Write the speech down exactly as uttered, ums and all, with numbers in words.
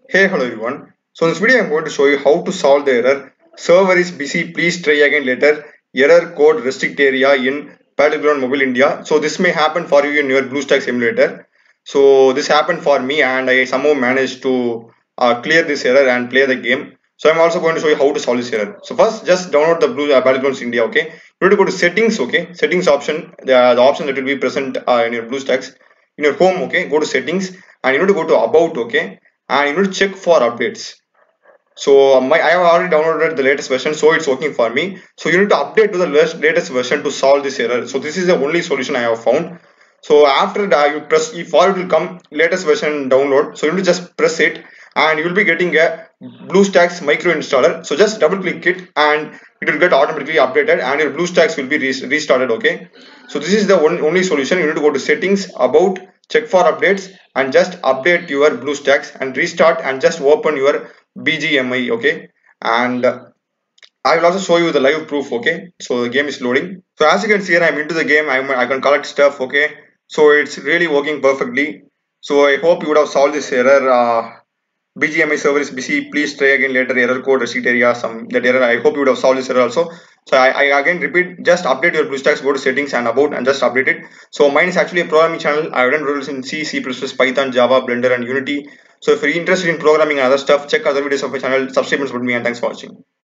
Hey, hello everyone. So in this video I'm going to show you how to solve the error server is busy, please try again later, error code restrict area in battleground mobile India. So this may happen for you in your BlueStacks emulator. So this happened for me and I somehow managed to uh, clear this error and play the game. So I'm also going to show you how to solve this error. So first just download the blue uh, battlegrounds India. Okay, you need to go to settings. Okay, settings option, the, the option that will be present uh, in your BlueStacks in your home. Okay, go to settings and you need to go to about. Okay, and you need to check for updates. So my I have already downloaded the latest version, so it's working for me. So you need to update to the latest version to solve this error. So this is the only solution I have found. So after that you press, if for it will come latest version download, so you need to just press it and you will be getting a BlueStacks micro installer. So just double click it and it will get automatically updated and your BlueStacks will be restarted. Okay, so this is the one, only solution. You need to go to settings, about, check for updates and just update your BlueStacks and restart and just open your B G M I. Okay, and uh, I will also show you the live proof. Okay, so the game is loading. So as you can see here, I'm into the game. I'm, I can collect stuff. Okay, so it's really working perfectly. So I hope you would have solved this error. uh, B G M I server is busy, please try again later, error code restrict area, some that error. I hope you would have solved this error also. So I, I again repeat, just update your BlueStacks, go to settings and about and just update it. So mine is actually a programming channel. I've done tutorials in C, C plus plus, Python, Java, Blender and Unity. So if you're interested in programming and other stuff, check other videos of my channel, subscribe and support me, and thanks for watching.